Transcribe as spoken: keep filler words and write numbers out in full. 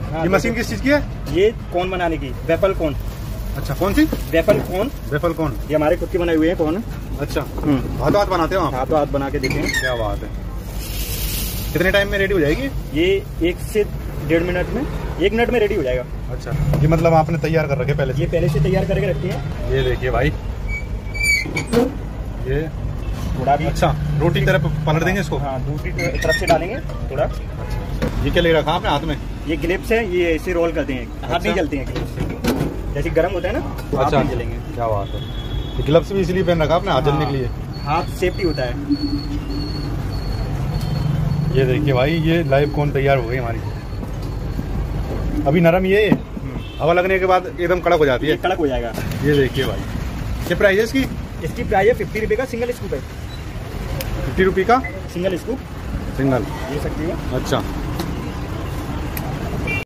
हाँ, ये मशीन किस चीज की है? ये कोन बनाने की, वेफल कोन। अच्छा, कौन सी? वेफल कोन। वेफल कोन, ये हमारे खुद की बनाई हुई है कोन। अच्छा, हाथों हाथ बनाते हो आप? हाथों हाथ बना के देखें। क्या बात है। कितने टाइम में रेडी हो जाएगी ये? एक से डेढ़ मिनट में, एक मिनट में रेडी हो जाएगा। अच्छा, ये मतलब आपने तैयार कर रखे पहले से? ये पहले से तैयार करके रखती है। ये देखिए भाई, ये थोड़ा भी अच्छा रोटी की तरफ पलट देंगे इसको। हाँ, दूसरी तरफ से डालेंगे थोड़ा। ये क्या ले रखा आपने हाथ में? ये ग्लिप्स है, ये ऐसे रोल करते हैं, हाथ अच्छा। नहीं जलते हैं ग्लिप्स से। जैसे गर्म होता है ना, तो हाथ अच्छा नहीं जलेंगे। क्या बात है। ग्लव्स भी इसलिए पहन रखा आपने, हाथ जलने के लिए? हाथ सेफ्टी होता है। ये देखिए भाई, ये लाइव कोन तैयार हो गई हमारी। अभी नरम ये हवा लगने के बाद एकदम कड़क हो जाती है। ये कड़क हो जाएगा। ये देखिए भाई, ये प्राइस है इसकी? इसकी प्राइस है फिफ्टी रुपए का सिंगल स्कूप है। फिफ्टी रुपी का सिंगल स्कूप सिंगल ले सकती है। अच्छा।